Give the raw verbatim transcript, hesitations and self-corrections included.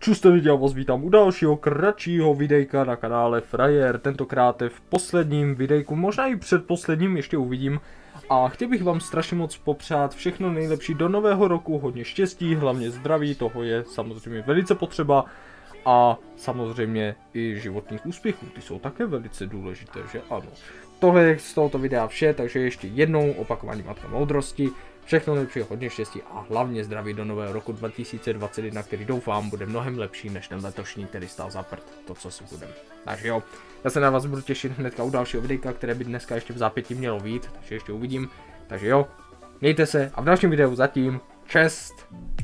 Čuste lidi, já vás vítám u dalšího kratšího videjka na kanále Frajer, tentokrát v posledním videjku, možná i předposledním, ještě uvidím. A chtěl bych vám strašně moc popřát všechno nejlepší do nového roku, hodně štěstí, hlavně zdraví, toho je samozřejmě velice potřeba. A samozřejmě i životních úspěchů, ty jsou také velice důležité, že ano. Tohle je z tohoto videa vše, takže ještě jednou opakování matka moudrosti. Všechno nejlepší, hodně štěstí a hlavně zdraví do nového roku dva tisíce dvacet jedna, který doufám bude mnohem lepší než ten letošní, který stál za prd, to co si budem. Takže jo, já se na vás budu těšit hnedka u dalšího videa, které by dneska ještě v zápětí mělo být, takže ještě uvidím. Takže jo, mějte se a v dalším videu zatím čest!